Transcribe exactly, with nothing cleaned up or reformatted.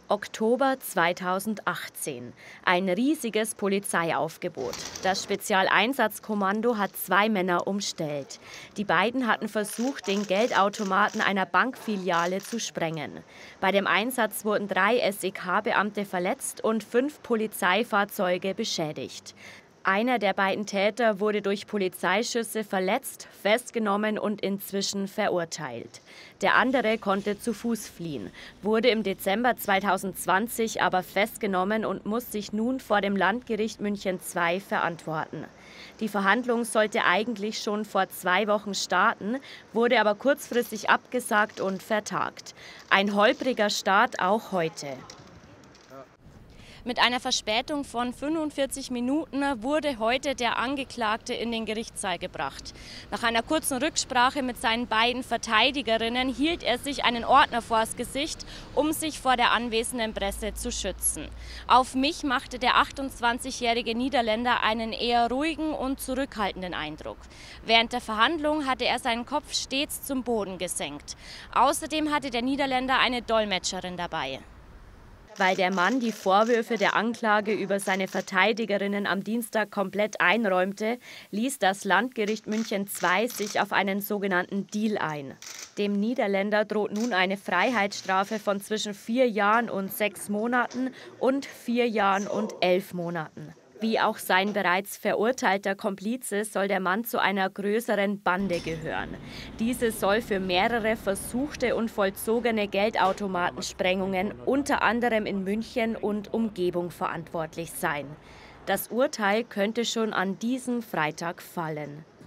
Oktober zweitausendachtzehn. Ein riesiges Polizeiaufgebot. Das Spezialeinsatzkommando hat zwei Männer umstellt. Die beiden hatten versucht, den Geldautomaten einer Bankfiliale zu sprengen. Bei dem Einsatz wurden drei S E K-Beamte verletzt und fünf Polizeifahrzeuge beschädigt. Einer der beiden Täter wurde durch Polizeischüsse verletzt, festgenommen und inzwischen verurteilt. Der andere konnte zu Fuß fliehen, wurde im Dezember zweitausendzwanzig aber festgenommen und muss sich nun vor dem Landgericht München zwei verantworten. Die Verhandlung sollte eigentlich schon vor zwei Wochen starten, wurde aber kurzfristig abgesagt und vertagt. Ein holpriger Start auch heute. Mit einer Verspätung von fünfundvierzig Minuten wurde heute der Angeklagte in den Gerichtssaal gebracht. Nach einer kurzen Rücksprache mit seinen beiden Verteidigerinnen hielt er sich einen Ordner vors Gesicht, um sich vor der anwesenden Presse zu schützen. Auf mich machte der achtundzwanzigjährige Niederländer einen eher ruhigen und zurückhaltenden Eindruck. Während der Verhandlung hatte er seinen Kopf stets zum Boden gesenkt. Außerdem hatte der Niederländer eine Dolmetscherin dabei. Weil der Mann die Vorwürfe der Anklage über seine Verteidigerinnen am Dienstag komplett einräumte, ließ das Landgericht München zwei sich auf einen sogenannten Deal ein. Dem Niederländer droht nun eine Freiheitsstrafe von zwischen vier Jahren und sechs Monaten und vier Jahren und elf Monaten. Wie auch sein bereits verurteilter Komplize soll der Mann zu einer größeren Bande gehören. Diese soll für mehrere versuchte und vollzogene Geldautomatensprengungen unter anderem in München und Umgebung verantwortlich sein. Das Urteil könnte schon an diesem Freitag fallen.